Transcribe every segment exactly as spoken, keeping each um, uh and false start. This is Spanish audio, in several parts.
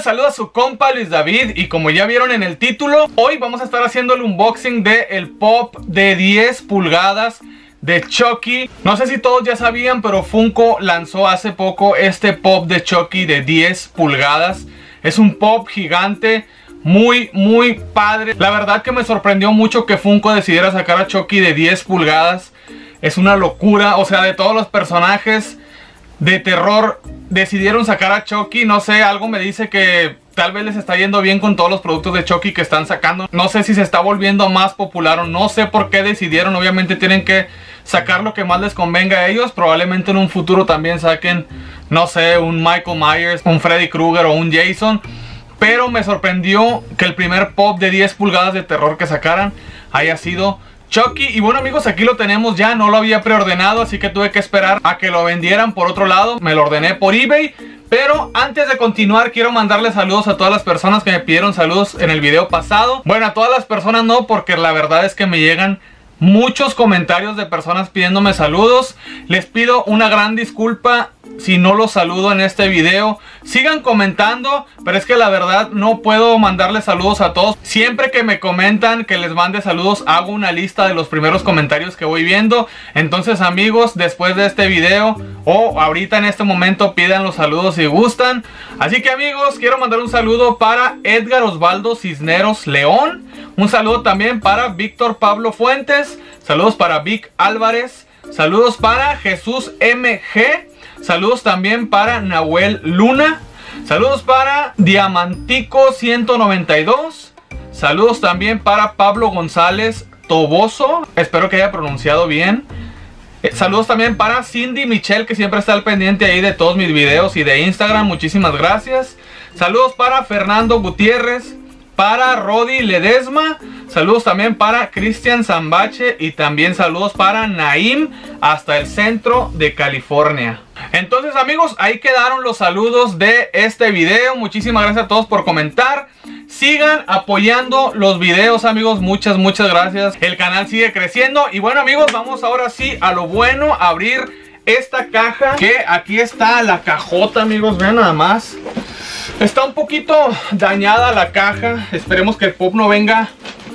saluda su compa Luis David y como ya vieron en el título, hoy vamos a estar haciendo el unboxing de el pop de diez pulgadas de Chucky. No sé si todos ya sabían, pero Funko lanzó hace poco este pop de Chucky de diez pulgadas. Es un pop gigante, muy muy padre. La verdad que me sorprendió mucho que Funko decidiera sacar a Chucky de diez pulgadas. Es una locura, o sea, de todos los personajes de terror decidieron sacar a Chucky. No sé, algo me dice que tal vez les está yendo bien con todos los productos de Chucky que están sacando. No sé si se está volviendo más popular o no sé por qué decidieron. Obviamente tienen que sacar lo que más les convenga a ellos. Probablemente en un futuro también saquen, no sé, un Michael Myers, un Freddy Krueger o un Jason. Pero me sorprendió que el primer pop de diez pulgadas de terror que sacaran haya sido Chucky. Y bueno amigos, aquí lo tenemos ya. No lo había preordenado, así que tuve que esperar a que lo vendieran por otro lado. Me lo ordené por eBay. Pero antes de continuar, quiero mandarle saludos a todas las personas que me pidieron saludos en el video pasado. Bueno, a todas las personas no, porque la verdad es que me llegan muchos comentarios de personas pidiéndome saludos. Les pido una gran disculpa si no los saludo en este video. Sigan comentando, pero es que la verdad no puedo mandarles saludos a todos. Siempre que me comentan que les mande saludos, hago una lista de los primeros comentarios que voy viendo. Entonces amigos, después de este video o ahorita en este momento, pidan los saludos si gustan. Así que amigos, quiero mandar un saludo para Edgar Osvaldo Cisneros León. Un saludo también para Víctor Pablo Fuentes. Saludos para Vic Álvarez. Saludos para Jesús M G. Saludos también para Nahuel Luna. Saludos para Diamantico ciento noventa y dos. Saludos también para Pablo González Toboso. Espero que haya pronunciado bien. Eh, saludos también para Cindy Michelle, que siempre está al pendiente ahí de todos mis videos y de Instagram. Muchísimas gracias. Saludos para Fernando Gutiérrez. Para Rodi Ledesma. Saludos también para Cristian Zambache. Y también saludos para Naim hasta el centro de California. Entonces amigos, ahí quedaron los saludos de este video. Muchísimas gracias a todos por comentar. Sigan apoyando los videos amigos. Muchas, muchas gracias. El canal sigue creciendo. Y bueno amigos, vamos ahora sí a lo bueno. A abrir esta caja. Que aquí está la cajota amigos. Vean nada más. Está un poquito dañada la caja. Esperemos que el pop no venga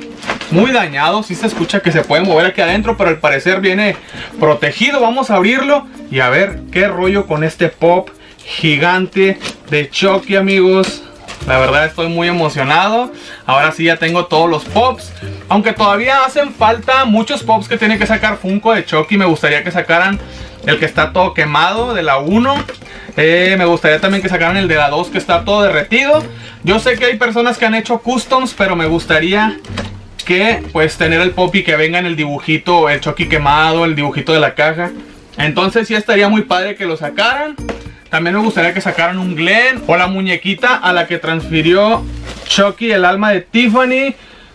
muy dañado. Sí se escucha que se puede mover aquí adentro, pero al parecer viene protegido. Vamos a abrirlo y a ver qué rollo con este pop gigante de Chucky amigos. La verdad estoy muy emocionado. Ahora sí ya tengo todos los pops. Aunque todavía hacen falta muchos pops que tiene que sacar Funko de Chucky. Me gustaría que sacaran el que está todo quemado de la uno. Eh, me gustaría también que sacaran el de la dos que está todo derretido. Yo sé que hay personas que han hecho customs, pero me gustaría que pues tener el pop y que venga en el dibujito, el Chucky quemado, el dibujito de la caja. Entonces sí estaría muy padre que lo sacaran. También me gustaría que sacaran un Glenn o la muñequita a la que transfirió Chucky el alma de Tiffany.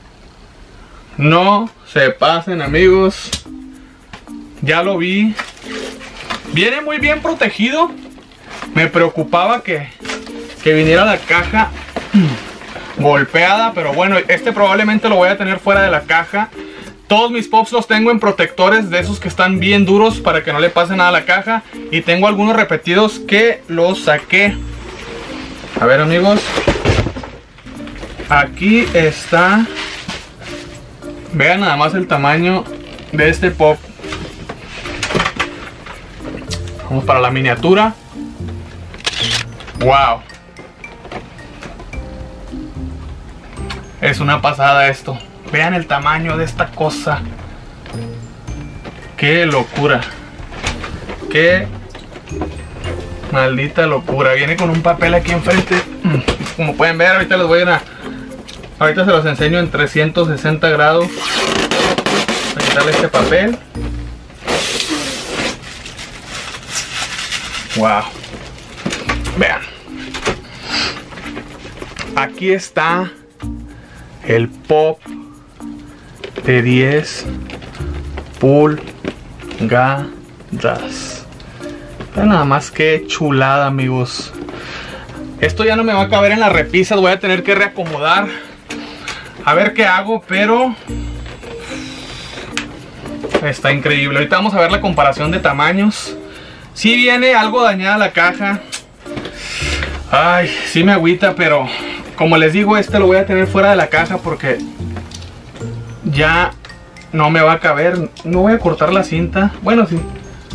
No se pasen amigos. Ya lo vi. Viene muy bien protegido. Me preocupaba que, que viniera la caja golpeada, pero bueno, este probablemente lo voy a tener fuera de la caja. Todos mis pops los tengo en protectores de esos que están bien duros para que no le pase nada a la caja. Y tengo algunos repetidos que los saqué. A ver amigos, aquí está. Vean nada más el tamaño de este pop. Vamos para la miniatura. Wow. Es una pasada esto. Vean el tamaño de esta cosa. Qué locura. Qué maldita locura. Viene con un papel aquí enfrente. Como pueden ver, ahorita les voy a... Ahorita se los enseño en trescientos sesenta grados. Voy a quitarle este papel. Wow. Vean. Aquí está el pop de diez pulgadas. Vean nada más que chulada amigos. Esto ya no me va a caber en las repisas. Voy a tener que reacomodar. A ver qué hago, pero está increíble. Ahorita vamos a ver la comparación de tamaños. Si viene algo dañada la caja. Ay, sí me agüita, pero como les digo, este lo voy a tener fuera de la caja porque ya no me va a caber. No voy a cortar la cinta. Bueno, sí.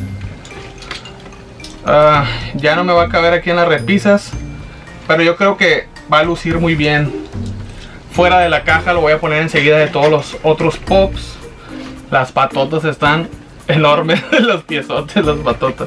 Uh, ya no me va a caber aquí en las repisas, pero yo creo que va a lucir muy bien fuera de la caja. Lo voy a poner enseguida de todos los otros pops. Las patotas están enormes. Los piezotes, las patotas.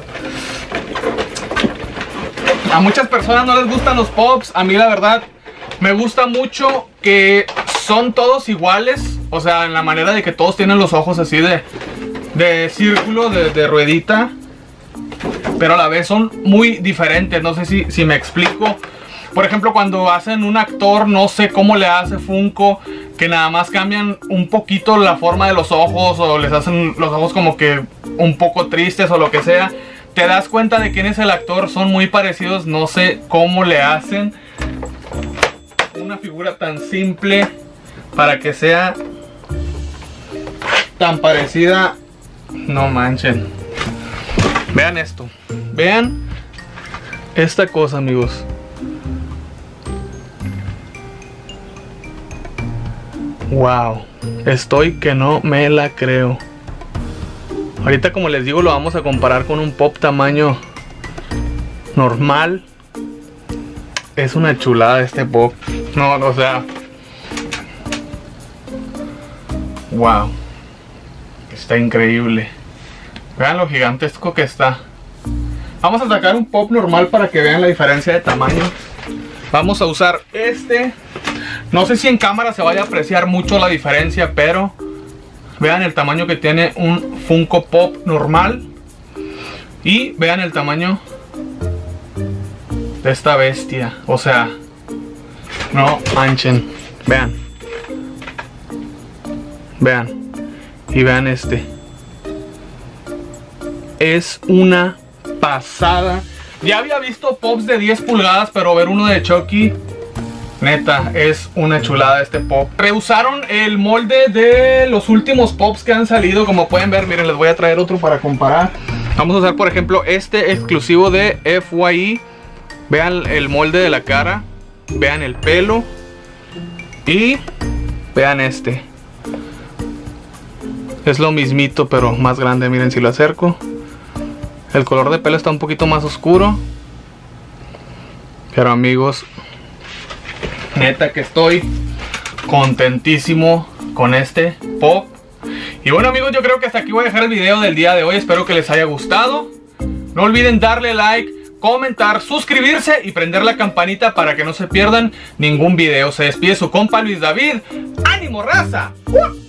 A muchas personas no les gustan los pops. A mí la verdad me gusta mucho que son todos iguales. O sea, en la manera de que todos tienen los ojos así de, de círculo, de, de ruedita, pero a la vez son muy diferentes. No sé si, si me explico. Por ejemplo, cuando hacen un actor, no sé cómo le hace Funko, que nada más cambian un poquito la forma de los ojos, o les hacen los ojos como que un poco tristes o lo que sea. Te das cuenta de quién es el actor, son muy parecidos. No sé cómo le hacen una figura tan simple para que sea tan parecida. No manchen. Vean esto. Vean esta cosa, amigos. Wow. Estoy que no me la creo. Ahorita, como les digo, lo vamos a comparar con un pop tamaño normal. Es una chulada este pop. No, o sea. Wow. Está increíble. Vean lo gigantesco que está. Vamos a sacar un pop normal para que vean la diferencia de tamaño. Vamos a usar este. No sé si en cámara se vaya a apreciar mucho la diferencia, pero vean el tamaño que tiene un Funko Pop normal. Y vean el tamaño de esta bestia. O sea, no manchen. Vean. Vean. Y vean este. Es una pasada. Ya había visto pops de diez pulgadas, pero ver uno de Chucky, neta, es una chulada este pop. Reusaron el molde de los últimos pops que han salido. Como pueden ver, miren, les voy a traer otro para comparar. Vamos a usar, por ejemplo, este exclusivo de F Y E. Vean el molde de la cara. Vean el pelo. Y vean este. Es lo mismito, pero más grande. Miren si lo acerco. El color de pelo está un poquito más oscuro. Pero amigos, neta que estoy contentísimo con este pop. Y bueno, amigos, yo creo que hasta aquí voy a dejar el video del día de hoy. Espero que les haya gustado. No olviden darle like, comentar, suscribirse y prender la campanita para que no se pierdan ningún video. Se despide su compa Luis David. ¡Ánimo, raza! ¡Uh!